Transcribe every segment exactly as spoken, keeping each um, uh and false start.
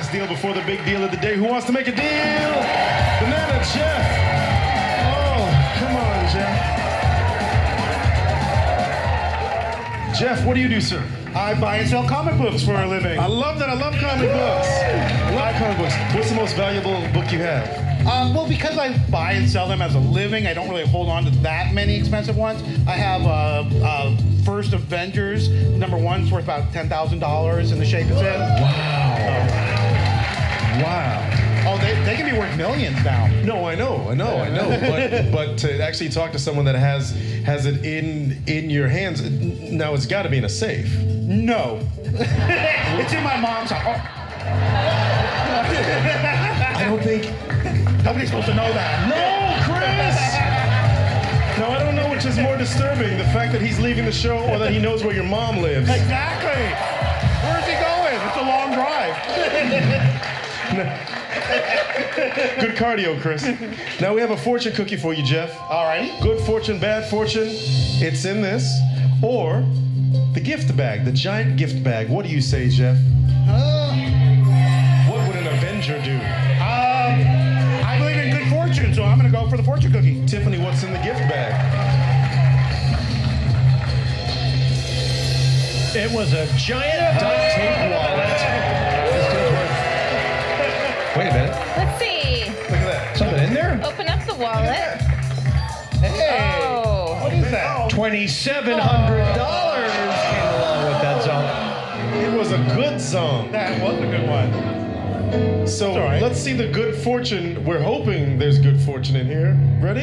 last deal before the big deal of the day. Who wants to make a deal? Banana Jeff. Oh, come on, Jeff. Jeff, what do you do, sir? I buy and sell comic books for a living. I love that. I love comic books. I love comic books. What's the most valuable book you have? Um, well, because I buy and sell them as a living, I don't really hold on to that many expensive ones. I have uh, uh, First Avengers, number one, it's worth about ten thousand dollars in the shape it's in. Wow. Wow. Oh, they, they can be worth millions now. No, I know, I know, I know. But but to actually talk to someone that has has it in in your hands, now it's got to be in a safe. No. It's in my mom's house. Oh. I don't think... Nobody's supposed to know that. No, Chris! Now, I don't know which is more disturbing, the fact that he's leaving the show or that he knows where your mom lives. Exactly. Where's he going? It's a long drive. Good cardio, Chris. Now, we have a fortune cookie for you, Jeff. All right. Good fortune, bad fortune. It's in this. Or the gift bag, the giant gift bag. What do you say, Jeff? Uh, What would an Avenger do? um, I believe in good fortune, so I'm going to go for the fortune cookie. Tiffany, what's in the gift bag? It was a giant duct tape wallet. This dude's worth... Wait a minute. Let's see. Look at that. Something in there? Open up the wallet. Hey. Oh. What is that? twenty-seven hundred dollars came along with that song. It was a good song. That was a good one. So all right. let's see the good fortune. We're hoping there's good fortune in here. Ready?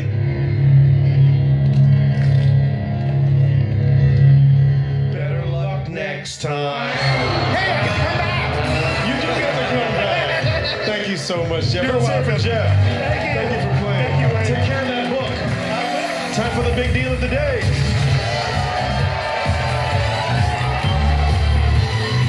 Better luck next time. Hey, I can come back. You do get to come back. Thank you so much, Jeff. You're Let's hear it for welcome. Jeff. Thank you. Thank you for playing. Thank you, Wayne. Take care of that book. Time for the big deal of the day.